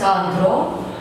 Sandro?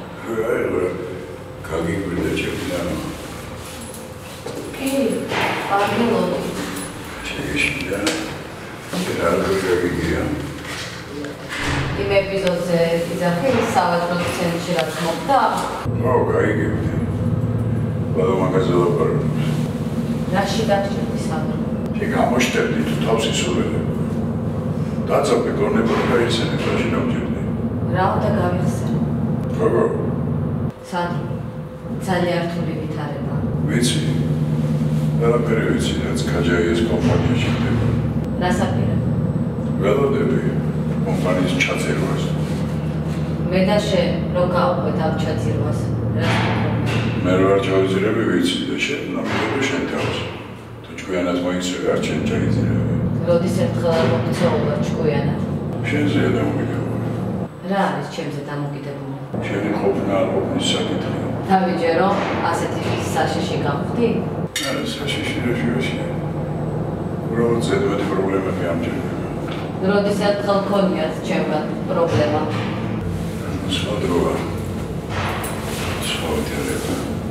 Kagikwida Cemilano. Კი, აღელოდი. შეიშლია. რაგიგია. იმ ეპიზოდზე იძახი სავაჭრო ცენტრში რაც მოხდა? გაიგებდი. ბოლო მაგაზოლაპარაკებს. რაში დაჭერდი Sandro? შეგამოშტერდი თუ თავს ისურველი. დაწოქე გონებოდა გაიცანე რაში დავჭერდი. რა უნდა გავიხსენო? როგორ? Sandro, ძალიან რთული ვითარება. ვიცი. ყველაფერი ვიცი, რაც KGI-ის კომპანიაში ხდება. რასაპირებ? ველოდები კომპანიის ჩაძირვას. მე და შენ რო გავყვეთ ამ ჩაძირვას. მე რო არ ჩავიძირები ვიცი და შენ ნამდვილად შენ თავს. თუ ჭკვიანად მოიცე, არ შენ ჩაიძირები. როდის ერთხელ არ მომწეულა ჭკვიანად? შენზე დამოკიდებული. რა არის ჩემზე დამოკიდებული? შენი ყოფნა არ ყოფნის საკითხი. დავიჯერო, ასეთი საშიში გავხდი? საშიში რა შევაშია. უბრალოდ ზედმეტი პრობლემები ამჯერდება. როდის ერთხელ ქონიათ ჩემთან პრობლემა? სხვა დროა. სხვა ვითარება.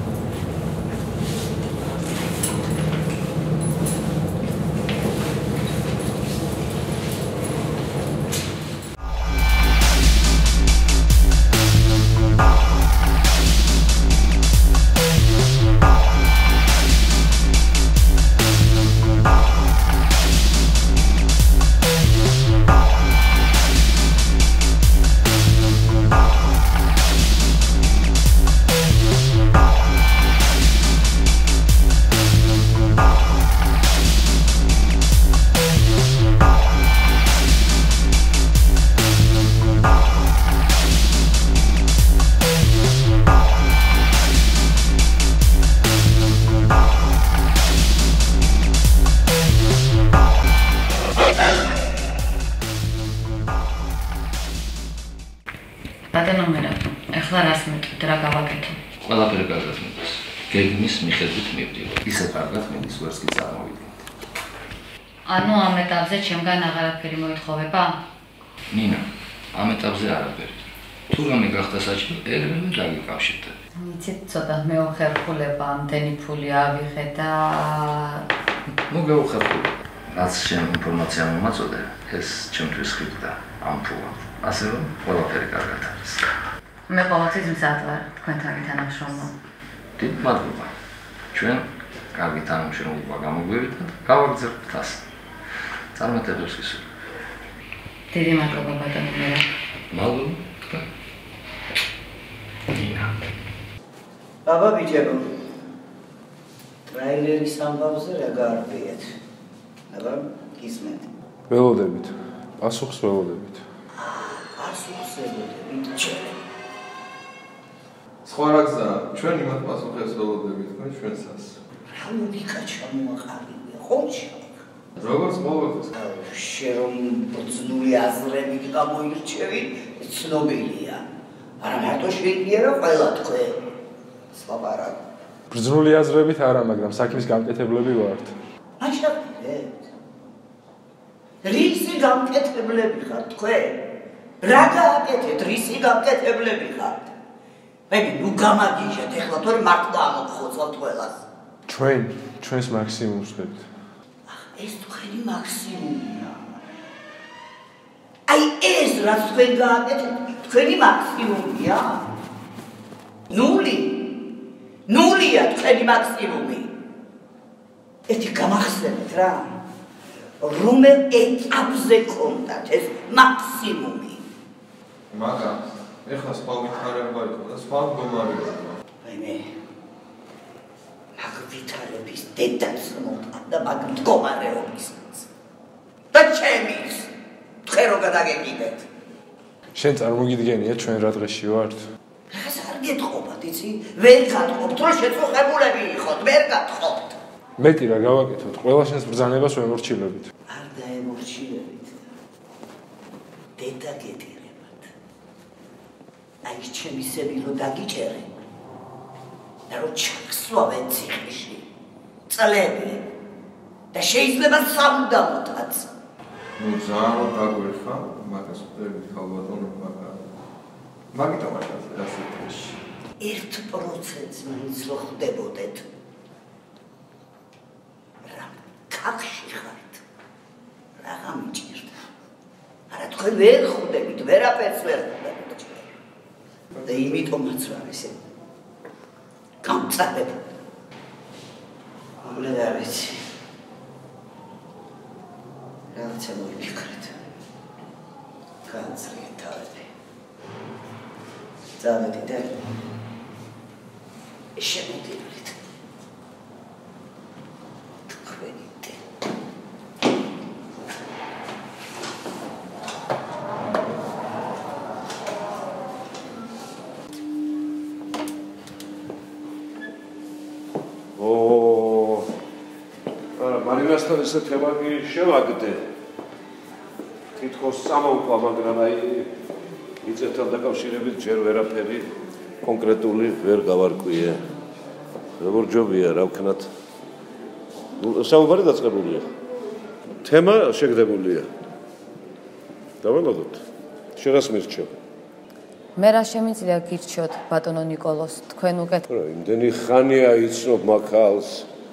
გეგმის მიხედვით მივდივარ. ისე კარგად მიდის ვერც კი წარმოვიდგინეთ. ანუ ამ ეტაპზე ჩემგან აღარაფერი მოითხოვება? ნინა, ამ ეტაპზე არაფერი. თუ რამე გახდა საჭირო, ეგრევე დაგიკავშირდეთ. იცით, ცოტა მეუხერხულება, ამდენი ფული ავიღე და მოგეუხერხული. რაც შენ ინფორმაცია მომაწოდე, ეს ჩემთვის ხიბდა ამ ფულად. ასე რომ, ყველაფერი კარგად არის. მე ყოველთვის მზად ვარ თქვენთან ვითანამშრომლო. დიდ მადლობა. ჩვენ კარგი თანამშრომლობა გამოგვივიდა, გავაგზავნეთ თავს. წარმატებებს გისურვებ. დიდი მადლობა ბატონო მერე. მადლობა. ნინა. ბაბა ბიჭებო. ტრაილერის ამბავზე რა გაარკვიეთ? აბა გისმენთ. ველოდებით. პასუხს ველოდებით. პასუხს ველოდებით ჩვენ. სხვა რა გზაა? ჩვენ იმათ პასუხებს ველოდებით, თქვენ ჩვენსაც. რა ლოგიკა ჩამოაყალიბე, ხოჭი? როგორც ყოველთვის. შენ რომ ბრძნული აზრებით გამოირჩევი, ცნობილია. არა მარტო შეიძლება რა ყველა თქვენ. სვაბარა. ბრძნული აზრებით არა, მაგრამ საქმის გამკეთებლები ვართ. აჩვენეთ. რისი გამკეთებლები ხართ თქვენ? რა გააკეთეთ, რისი გამკეთებლები ხართ? ბები, ნუ გამაგიჟეთ, ეხლა თორე მარტო ამოხოცავთ ყველას. ჩვენს მაქსიმუმს ვხდებით. ეს თქვენი მაქსიმუმია. აი ეს რაც თქვენ გააკეთეთ, თქვენი მაქსიმუმია. ნულია თქვენი მაქსიმუმი. ერთი გამახსენეთ რა. რომელ ეტაპზე კონდათ ეს მაქსიმუმი? მაგრამ ეხლა სხვა ვითარება იყო და სხვა მდგომარეობა. მე მაგ ვითარების დედაც მომყავდა მაგ მდგომარეობისაც. და ჩემის თქვენ რო გადაგეკიდეთ. შენ წარმოგიდგენია ჩვენ რა დღეში ვართ? რას არ გეთხოვათ, იცი? ვერ გათხოვთ, რომ შეწუხებულები იყოთ, ვერ გათხოვთ. მეტი რა გავაკეთოთ, ყველა შენს ბრძანებას ვემორჩილებით. არ დაემორჩილებით. დედა გეტირებათ. აი ჩემისები რო დაგიჭერენ. და რო ჩაქსვავენ ციხეში. წლები. და შეიძლება სამუდამოდაც. ნუ ძალიან გაგვერხა, მაგას ვწერთ ქალბატონო, მაგრამ მაგიტომ ასეთში. 1% მაინც რო ხდებოდეთ. რა კახში ხართ. რაღა მიჭირდა. არა თქვენ ვერ ხვდებით, ვერაფერს ვერ ხვდებით. და იმიტომაც ვარ ესე. გამწარებ. მოგლედა ვიცი. რაღაცა მოვიფიქრეთ. განცრიეთ თავები. წავედი და შემოდივლით. თქვენი დე. მარინასთან ესე თემაკი შევაგდე. თითქოს წამოვყვა, მაგრამ აი იწეთან დაკავშირებით ჯერ ვერაფერი კონკრეტული ვერ გავარკვიე. როგორ ჯობია, რა ვქნათ? საუბარი დაწყებულია. თემა შეგდებულია. დაველოდოთ. შენას მირჩევ. მე რა შემიძლია გირჩიოთ ბატონო ნიკოლოს, თქვენ უკეთ. რა, იმდენი ხანია იცნობ მაქალს.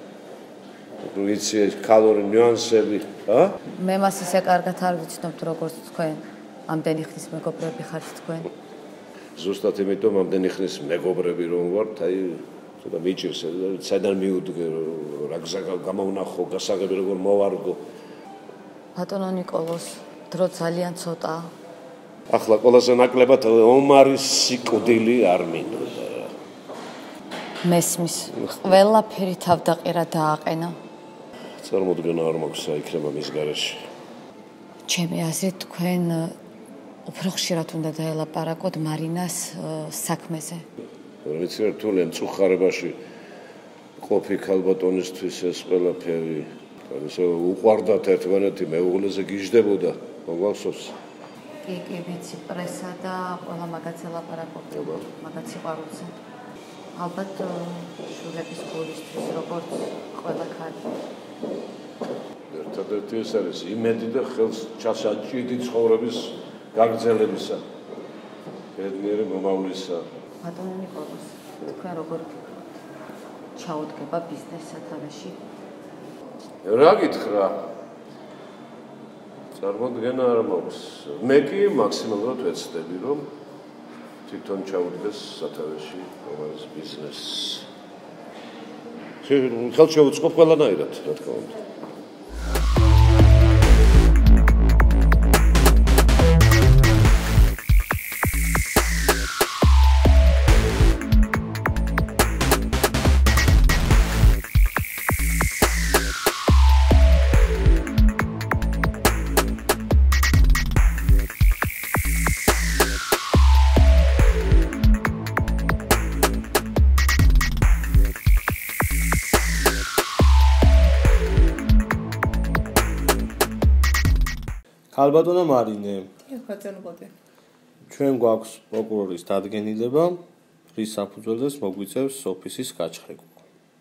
ვიცი ქალური ნიუანსები, მე მას ისე კარგად არ ვიცნობთ როგორც თქვენ. ამდენი ხნის მეგობრები ხართ თქვენ. ზუსტად იმიტომ ამდენი ხნის მეგობრები რომ ვართ, აი ცოტა მიჭირს, საიდან მივუდგე, რა გზა გამოვნახო, გასაღები როგორ მოვარგო. ბატონო ნიკოლოს, დრო ძალიან ცოტაა. ახლა ყველაზე ნაკლებად ომარის სიკვდილი არ მინდოდა. მესმის, ყველაფერი თავდაყირა დააყენა. წარმოდგენა არ მაქვს იქნება მის გარეშე. ჩემი აზრით თქვენ უფრო ხშირად უნდა დაელაპარაკოთ მარინას საქმეზე. ვიცი რთულია მწუხარებაში ყოფი ქალბატონისთვის ეს ყველაფერი. ესე უყვარდათ ერთმანეთი, მეუღლეზე გიждდებოდა, მოგახსოვს? კი, ვიცი, პრესა და ყველა მაგაც ელაპარაკობდა, მაგაც სიყვარულზე. ალბათ შვილების გულისთვის, როგორც ყველა ქალი. ერთადერთი ეს არის იმედი და ხელს ჩასაჭიდი ცხოვრების გაგრძელებისა. ბედნიერი მომავლისა. ბატონო ნიკოლოს, თქვენ როგორ ჩაუდგება ბიზნეს სათავეში? რა გითხრა? წარმოდგენა არ მაქვს. მე კი მაქსიმალურად ვეცდები, რომ თვითონ ჩაუდგეს სათავეში ყოველს ბიზნესს. ხელს შევუწყობ ყველანაირად, რა თქმა უნდა. ქალბატონო მარინე. ბატონო გოდე. ჩვენ გვაქვს პროკურორის დადგენილება, რის საფუძველზეც მოგვიწევს ოფისის გაჩხრება.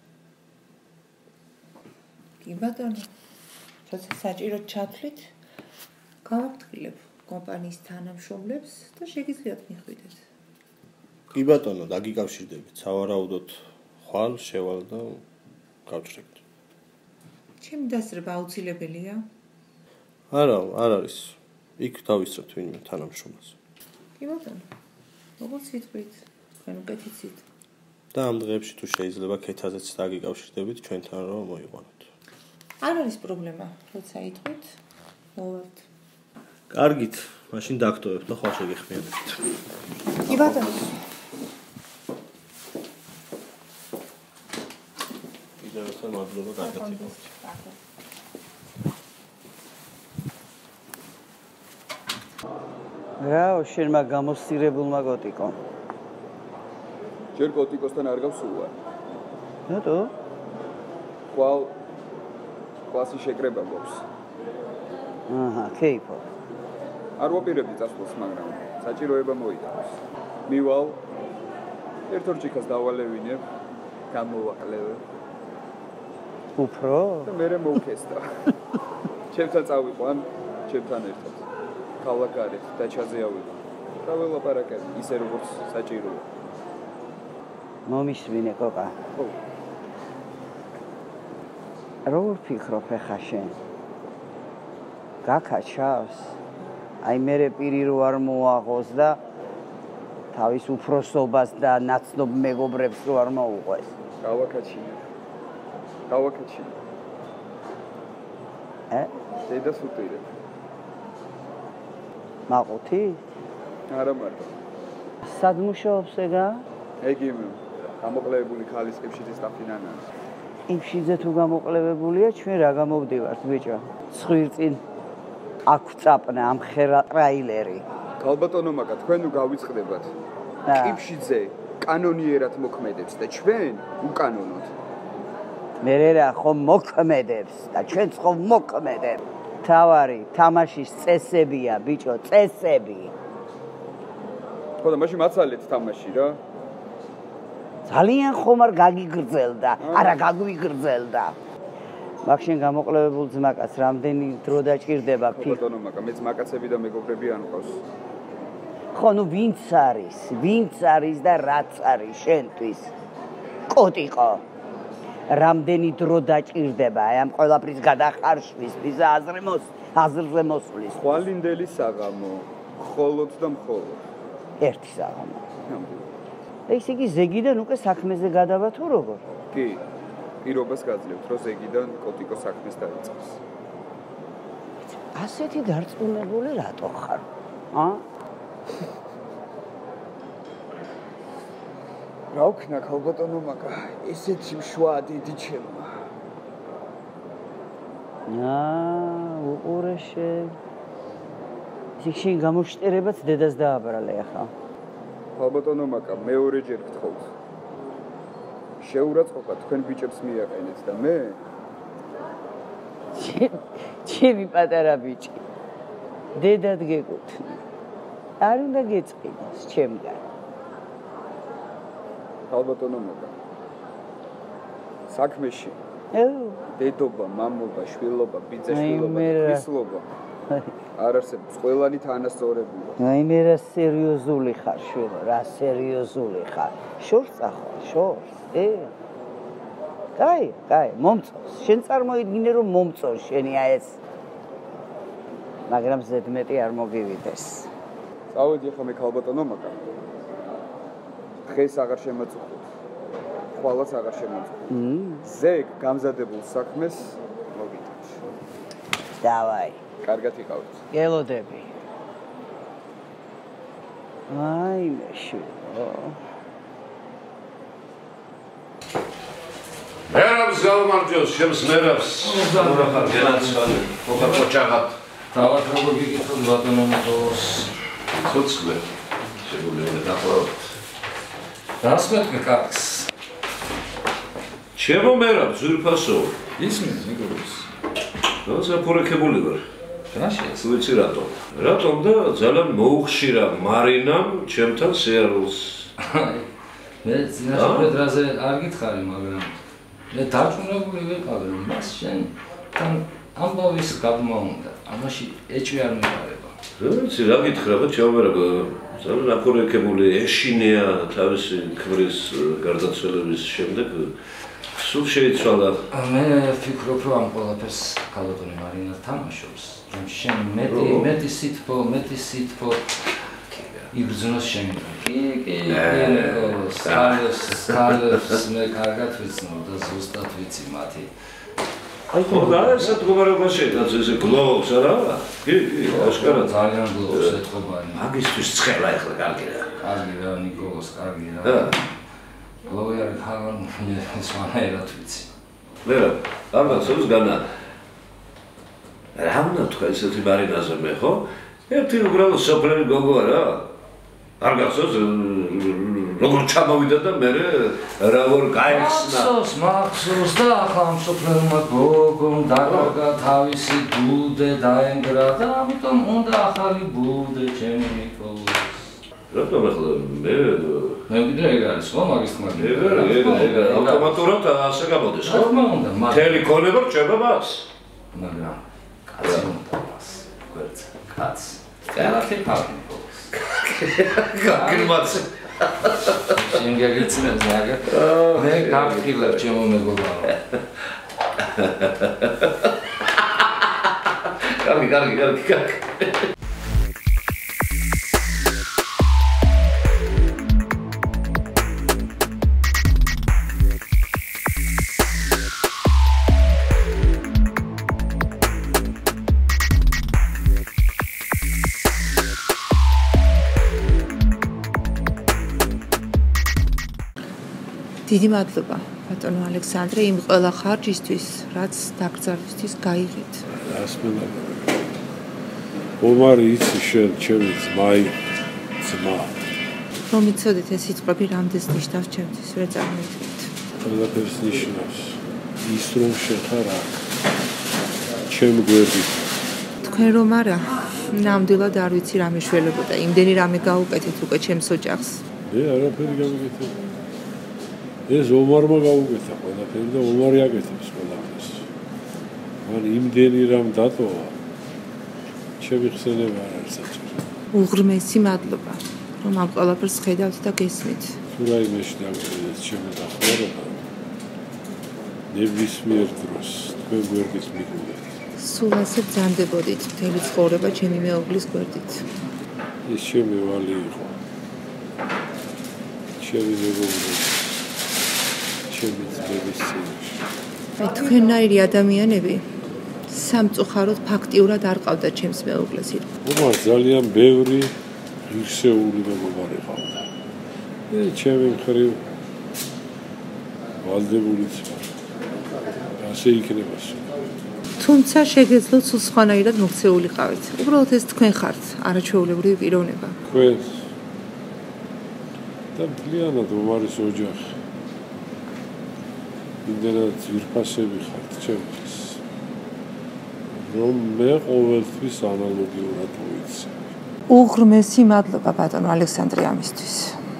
კი ბატონო. როცა საჭიროდ ჩათვლით, გავაფრთხილებ კომპანიის თანამშრომლებს და შეგიძლიათ მიხვიდეთ. კი ბატონო, დაგიკავშირდებით. სავარაუდოდ ხვალ შევალ და გავჩრდებით. ჩემი დასწრება აუცილებელია? არა, არ არის. იქ დავისწრებთ ვინმე თანამშრომელს. კი ბატონო. როგორც ითქვით, თქვენ უკეთიცით. და ამ დღეებში თუ შეიძლება ქეთაზეც დაგიკავშირდებით ჩვენთან რომ მოიყვანოთ. არ არის პრობლემა, როცა ითქვით, მოვართ. კარგით, მაშინ დაგტოვებთ და ხვალ შეგეხმიანებთ. კი ბატონო. კიდევ ერთხელ მადლობა, კარგად იყავით. რა, შენმა გამოსწირებულმა გოტიკომ. ჯერ გოტიკოსთან არ გავსულვარ. რატო? ხვალ კლასი შეკრება გვაქვს. აჰა, ქეიფო. არ ვაპირებდი წასვლას, მაგრამ საჭიროება მოიტანოს. მივალ ერთ ორ ჭიქას დავალევინებ, გამოვაყლევ. უფრო? და მერე მოვქესდა. ჩემთან წავიყვან, ჩემთან ერთად. ქალაქ გარეთ დაჩაზე ავიღო. და ველაპარაკები ისე როგორც საჭიროა. მომისმინე კოკა. ხო. როგორ ფიქრობ ხა შენ? გაკაჩავს? აი მე პირი რო არ მოაღოს და თავის უფროსობას და ნაცნობ მეგობრებს რო არ მოუყვეს. გავაკაჩინე. დედას უტირებ. მაყუთი? არა მარტო. სად მუშაობს ეგა? ეგ იმ გამოკლებული ქალის ყიფშიძის დაფინანა. ყიფშიძე თუ გამოკლებულია, ჩვენ რა გამოვდივართ, ბიჭო? ცხვირწინ აქ წაპნა ამ ხერა ტრაილერი. ქალბატონო მაგა, თქვენ ნუ გავიწყდებათ. ყიფშიძე კანონიერად მოქმედებს და ჩვენ უკანონოდ. მე რა ხომ მოქმედებს და ჩვენც ხომ მოქმედებს. თავარი თამაშის წესებია, ბიჭო, წესები. ხო და მაშინ მაცალეთ თამაში რა. ძალიან ხომ არ გაგიგრძელდა, არა გაგვიგრძელდა. მაგ შენ გამოყლებებულ ძმაკაც რამდენი დრო დაჭირდება ქალბატონო მაგა, მეც მაკაცები და მეგობრები არ მყავს. ხო, ნუ ვინც არის და რაც არის შენთვის? კოტიყო. რამდენი დრო დაჭირდება აი ამ ყველაფრის გადახარშვის, ვიზა აზრზე მოსulis. ხვალინდელი საღამო, მხოლოდ და მხოლოდ. ერთი საღამო. ეს იგი ზეგიდან უკვე საქმეზე გადავა თუ როგორ? კი. პირობას გაძლევთ, რომ ზეგიდან კოტიკო საქმეს დაიწყოს. ასეთი დარწმუნებული რატო ხარ? რა ვქნა ქალბატონო მაგა, ესეთი მშვა დიდი ჩემო. უყურეშე. შენ გამოშტერებაც დედას დააბრალე ახლა. ქალბატონო მაგა, მეორეჯერ გთხოვთ. შეურაცხყოფა თქვენ ბიჭებს მიაყენეთ და მე ჩემი პატარა ბიჭი. დედად გეკუთვნი. არ უნდა გეწყინოს ჩემგან. ქალბატონო მაგა. საქმეში. დედობა, მამობა, შვილობა, ბიძაშვილობა, ქრისლობა. არ არსებობს ყველანი თანასწორებია. აი მე რა სერიოზული ხარ, შვილო, რა სერიოზული ხარ. შორს წახვალ, შორს. კაი, მომწონს. შენ წარმოიდგინე რომ მომწონს შენი ეს. მაგრამ ზედმეტი არ მოგივიდეს. წავედი ახლა მე ქალბატონო მაგა. დღეს აღარ შემაწუხოთ. ხვალაც აღარ შემაწუხოთ. ზეგ გამზადებულ საქმეს მოგიტანთ. დავაი. კარგად იყავით. გელოდები. აი მე შვილო. მერავს გავმარჯოს, შემს მერავს. რა ხარ, გენაცვალე. ხოხარ ხოჭაღად. თავად როგორ გიკითხოთ ბატონო მოხოს. ცოცხლე. შეგვიძლია დაყოლოთ. რას მეთქე კარგს? ჩემო მერავს, ზურფასო. ისმის, მეგობრებს. როცა ფორექებული ვარ. რაშია? ვიცი რატომ? რატომ და ძალიან მოუხშირა მარინამ ჩემთან სიარულს. მე ძინაშე დრაზე არ გითხარი, მაგრამ მე დარწმუნებული ვიყავი, რომ მას შენთან ამბავის გაბმა უნდა. ამაში ეჭვი არ მიყარება. ვიცი რა გითხრა, ჩემო ძალიან აფორექებული ეშინია თავისი ქმრის გარდაცვალების შემდეგ. სულ შეიცვალა. მე ვფიქრობ, რომ ამ ყველაფერს ქალბატონი მარინა თამაშობს. რომ შენ მეტი სითბო იბრძნოს შემიძლია. კი, სკალებს მე კარგად ვიცნობ და ზუსტად ვიცი მათი. აი ხო და ესეთ მდგომარეობაში რაც ესე გლოვობს არა? კი, აშკარად ძალიან გლოვობს ეთყობანი. მაგისთვის ცხელა ახლა კარგი რა. კარგი რა, ნიკოლოს კარგი რა. გლოვი არ ხარ, ეს მანერად ვიცი. მე რა, ამბობს განა. რა უნდა თქვა ესეთი მარინაზე მე ხო? ერთი უბრალოდ სოფლერი გოგო არა? არ გახსოვს როგორ ჩამოვიდა და მე რა ვარ გაიხსნა. მახსოვს და ახლა ამ სოფლერმა გოგომ დაკარგა თავისი ბუდე დაენგრა და ამიტომ უნდა ახალი ბუდე ჩემი ნიკოლოს. რატომ ახლა მე ვიდრე ეგ არის ხო მაგის თქმა ეგ ავტომატურად ასე გამოდის ხო? თქმა უნდა, მთელი ქონება რჩება მას. მაგრამ კაცი უნდა მას გვერდზე კაცი. კარგი ფავი ნიკოლოს. გაგიმაც. შენ გაგიცნობს ნაგა. მე გავხილებ ჩემო მეგობარო. კარგი. დიდი მადლობა ბატონო ალექსანდრე იმ ყველა ხარჯისთვის რაც დაკრძალვისთვის გაიღეთ. ასმენა. ომარი იცი შენ ჩემი ძმაი ძმა. რომ იცოდეთ ეს სიტყვები რამდენს ნიშნავს ჩემთვის რა წარმოიდგინეთ. ყველაფერს ნიშნავს ის რომ შენ ხარ აქ ჩემ გვერდით. თქვენ რომ არა ნამდვილად არ ვიცი რა მეშველებოდა იმდენი რამე გაუკეთეთ უკვე ჩემს ოჯახს. მე არაფერი გავუკეთე. ეს ომარმა გაუკეთა ყველაფერი და ომარი აკეთებს ყველაფერს. მან იმდენი რამ დატოვა ჩემი ხსენება არ არის საჭირო. უღრმესი მადლობა რომ ამ ყველაფერს ხედავთ და გესმით. თუ რაიმეში დაგვიწყდეს ჩემი დახმარება ნებისმიერ დროს თქვენ გვერდით მიგვიდეთ. სულ ასე ბრძანდებოდით მთელი ცხოვრება ჩემი მეუღლის გვერდით. ეს ჩემი ვალი იყო. ჩემი მეგობრი აი თქვენნაირი ადამიანები სამწუხაროდ ფაქტიურად არ ყავდა ჩემს მეუღლეს. ომარ ძალიან ბევრი ღირსეული მეგობარი ყავდა. ჩემი მხრივ ვალდებულიც ვარ. ასე იქნება. თუმცა შეგეძლოთ სულ სხვანაირად მოქცეულიყავით. უბრალოდ ეს თქვენ ხართ, არაჩვეულებრივი პიროვნება. თქვენ და მთლიანად ომარის ოჯახი. იმდენად ძვირფასები ხართ ჩემთვის, რომ მე ყოველთვის ანალოგიურად მოვიცი. უღრმესი მადლობა ბატონო ალექსანდრე ამისთვის.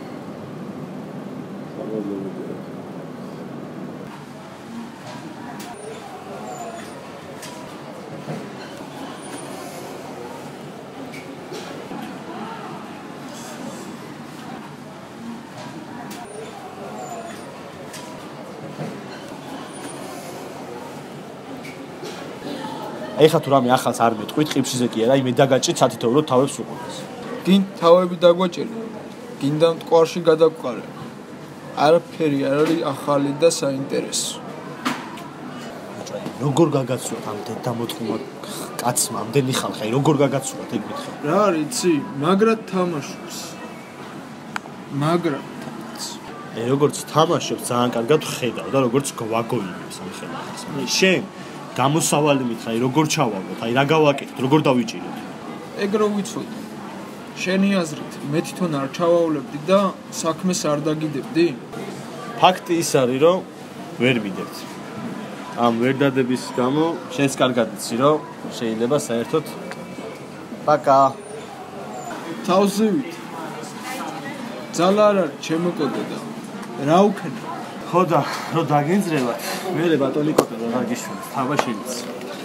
ეხლა თუ რამე ახალს არ მეტყვით, ყიფშიზე კი არა, იმედ დაგაჭრით სათითაურო თავებს უყურდეს. გინ თავები დაგვაჭერი, გინდა მტკვარში გადაგვყარე. არაფერი არ არის ახალი და საინტერესო. როგორ გაგაცნობთ ამ დედამოწყუმა კაცმა, ამდენი ხალხი, როგორ გაგაცნობთ ეგ მითხე? რა არის, იცი, მაგრად თამაშობს. მაგრად. როგორც თამაშობს, ძალიან კარგად ხედავ და როგორც გვაგოინებს ამ ხელს. შენ გამოსავალი მითხარი, როგორ ჩავავლოთ, აი რა გავაკეთოთ, როგორ დავიჭიროთ? ეგ რო ვიცოდი. შენი აზრით, მე თვითონ არ ჩავავლებდი და საქმეს არ დაგიდებდი? ფაქტი ის არის, რომ ვერ მიდევთ. ამ ვერდადების გამო შენს კარგად იცი, რომ შეიძლება საერთოდ პაკა თავზივით. ძალა არ არის ჩემო კოტო და რა უქნა? ხო და რო დაგენძრევათ, მერე ბატონი კოტო და დაგიშვენთ, თავა შენიც.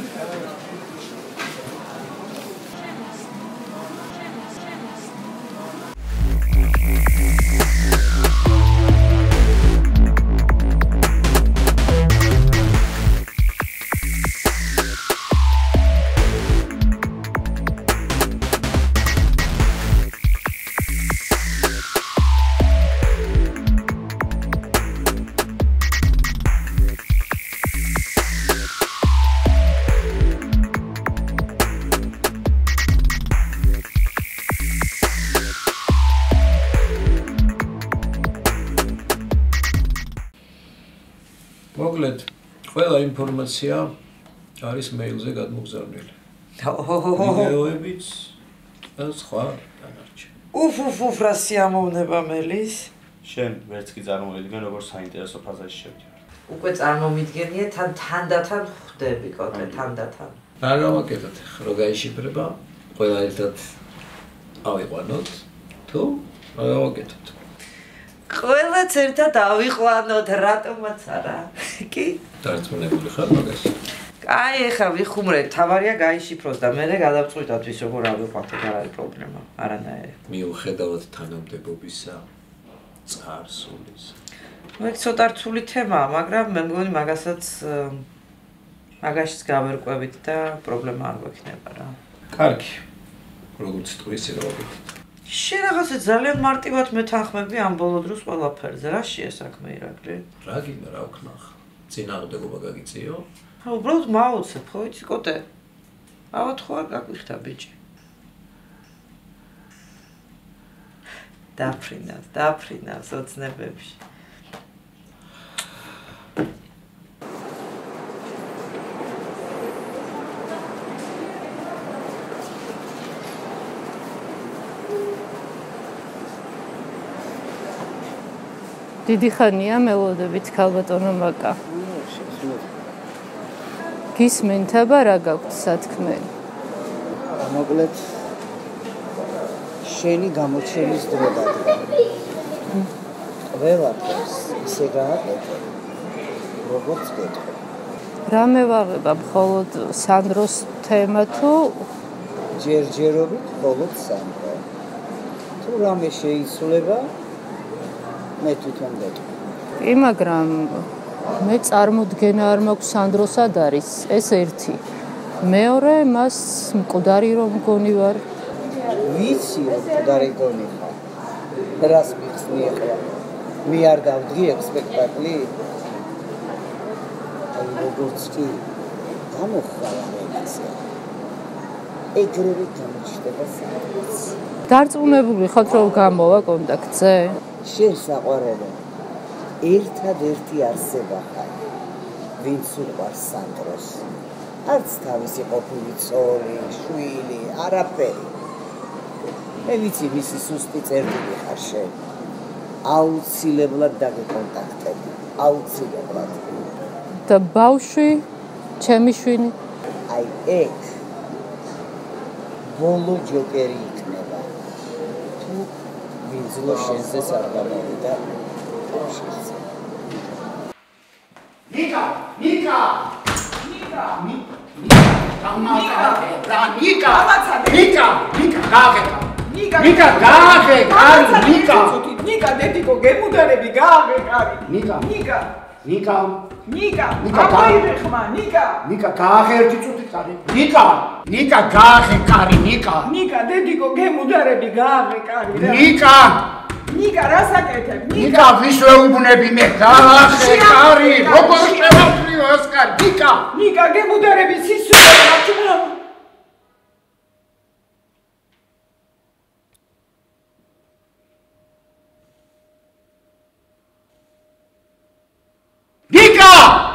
მოკლედ, ყველა ინფორმაცია არის მეილზე გადმოგზავნილი. ვიდეოებიც და სხვა დანარჩენი. უფ, რა სიამოვნება მელის. შენ ვერც კი წარმოვიდგენ, როგორ საინტერესო ფაზაში შევდივარ. უკვე წარმომიდგენია თანდათან ხვდები, კოტე, თანდათან. რა გავაკეთოთ, რო გაიშიფრება, ყველა ერთად ავიყვანოთ, თუ რა გავაკეთოთ? ყველაც ერთად ავიყვანოთ, რატომაც არა. კი? დარწმუნებული ხარ მაგას? აი, ეხა ვიხუმრეთ, თავარია გაიშიფროს და მე გადავწყვიტოთ ვის როგორ ავიყვანთ, არ არის პრობლემა, არანაირი. მიუხედავად თანამდებობისა, წარსულის. მე ცოტა რთული თემაა, მაგრამ მე მგონი მაგაშიც გავერკვევით და პრობლემა არ გვექნება რა. კარგი. როგორც თქვი, ისე გავაკეთეთ. შენ რაღაცა ძალიან მარტივად მეთანხმები ამ ბოლო დროს ყველაფერზე, რა შეესაქმე ირაკლი? რა გინდა რა ვქნა ახლა? წინააღმდეგობა გაგიწიო? უბრალოდ მაოცებ, ხო იცი კოტე? ავად ხო არ გაგვიხდა ბიჭი. დაფრინავს ოცნებებში. დიდი ხანია მელოდებით ქალბატონო მაკა. გისმენთ აბა რა გაქვთ სათქმელი? მოკლედ შენი გამოჩენის დრო დადგა. ყველაფერს ისე გააკეთე, როგორც გეტყვი. რამე ვაღება მხოლოდ სანდროს თემა თუ ჯერჯერობით მხოლოდ სანდრო. თუ რამე შეიცვლება მე თვითონ გეტყვი. კი, მაგრამ მე წარმოდგენა არ მაქვს სანდროს ად არის, ეს ერთი. მეორე მას მკვდარი რომ მგონი ვარ. ვიცი რომ მკვდარი გონი ხარ. რას მიხსნი ახლა? მე არ გავდგი ეგ სპექტაკლი? აი როგორც კი გამოხვალ რელაცია. ეგრევე გამოჩნდება სანდროც. დარწმუნებული ხართ რომ გამოვა კონტაქტზე? შენ საყვარელო ერთადერთი არსება ხარ, ვინც უყვარს სანდროს. არც თავისი ყოფილი ცოლი, შვილი, არაფერი. მე ვიცი მისი სუსტი წერტილი ხარ შენ. აუცილებლად დაგეკონტაქტები, აუცილებლად. და ბავშვი, ჩემი შვილი? აი ეგ ბოლო ჯოკერი იქნება. თუ ვინძლო შენზე სარგამოვიდა ბავშვს. ნიკა! ნიკა, დედიკო, გემუდარები, გააღეკარი. ნიკა, გაიღეხმა, ნიკა, გააღე ერთი წუთი წარი. ნიკა, გააღეკარი, ნიკა, დედიკო, გემუდარები, გააღეკარი რა. ნიკა, რას აკეთებ? ნიკა, ვის ვეუბნები მე, გააღეკარი, როგორ შევაფრიო ასკარ, ნიკა, გემუდარები, სისულე, რაჭუმა. ნიკა!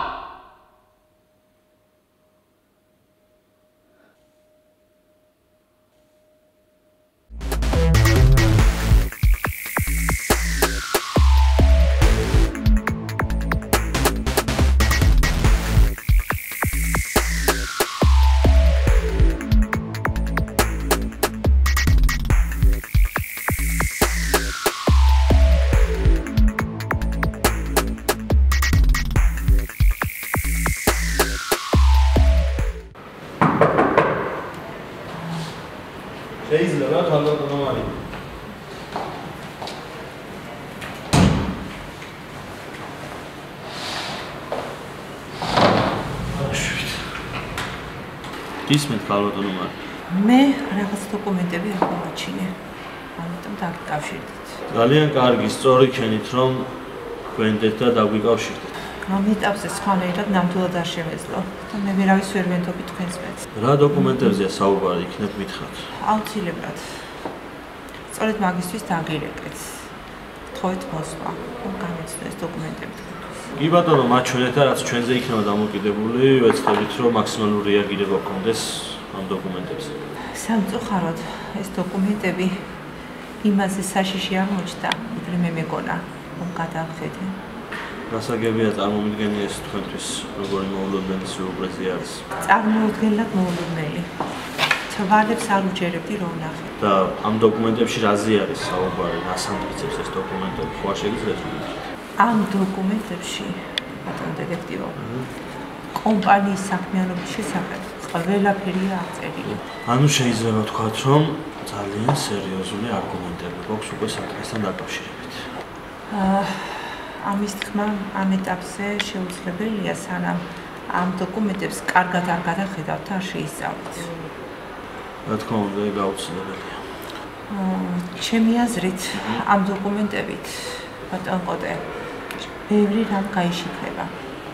შეიძლება თანდათან არის. გისმენთ ქალბატონო მაკა? მე რაღაც დოკუმენტები არ გავაჩინე. ამიტომ დაგიკავშირდით. ძალიან კარგი, სწორი ქენით რომ გვენდეთ და დაგვიკავშირდეთ. ამ ეტაპზე სხვანაირად ნამდვილად არ შევეძლო და მე ვერავის ვერ ვენდობი თქვენს მეც. რა დოკუმენტებზეა საუბარი, იქნებ მითხრათ? აუცილებლად. სწორედ მაგისთვის დაგირეკეთ. თხოვეთ მოსვლა, რომ განეცნო ეს დოკუმენტები თქვენთვის. კი ბატონო, მათ ჩვენეთა რაც ჩვენზე იქნება დამოკიდებული, ვეცდებით რომ მაქსიმალური რეაგირება გქონდეს ამ დოკუმენტებზე. სამწუხაროდ ეს დოკუმენტები იმაზე საშიში აღმოჩნდა, ვიდრე მე მეგონა, რომ გადავხედე. გასაგებია წარმომიდგენია ეს თქვენთვის როგორი მოულოდნელი სიურპრიზი არის. წარმოუდგენლად მოულოდნელი. თვალებს არ უჯერებდი რომ ვნახე. და ამ დოკუმენტებში რაზე არის საუბარი, რას ამტკიცებს ეს დოკუმენტები? ხო არ შეგიძლიათ? ამ დოკუმენტებში ბატონო დეტექტივო კომპანიის საქმიანობის შესახებ ყველაფერია აღწერილი. ანუ შეიძლება ვთქვათ, რომ ძალიან სერიოზული არგუმენტები გვაქვს უკვე საკითხთან დაკავშირებით. ამის თქმა ამ ეტაპზე შეუძლებელია, სანამ ამ დოკუმენტებს კარგად არ გადახედავთ, არ შეისწავლეთ. რა თქმა უნდა, ეგ აუცილებელია. ჩემი აზრით, ამ დოკუმენტებით ბატონ კოტე, ბევრი რამ გაიშიფრება.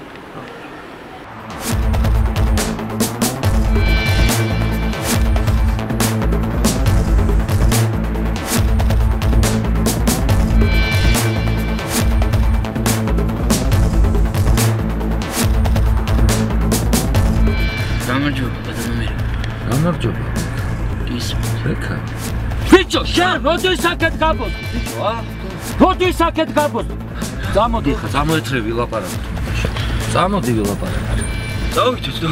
გამარჯობა. ის მეკა. ბიჭო, შენ როდის აქეთ გაბოსდი, ბიჭო, როდის აქეთ გაბოსდი? წამოდი ხა, წამოეთრე ვილაპარაკოთ. წამოდი ვილაპარაკოთ. წავიდეთ და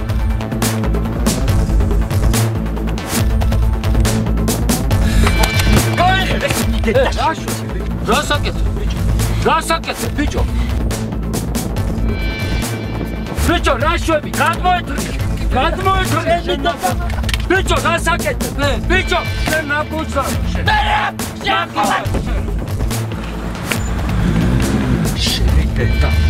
რა საკეთე, ბიჭო? რა საკეთე, ბიჭო? ბიჭო, რა შვები? გადმოეთრე. Bicho, რა საკეთე? Bicho, შენ ნაკუცა. შევიდე და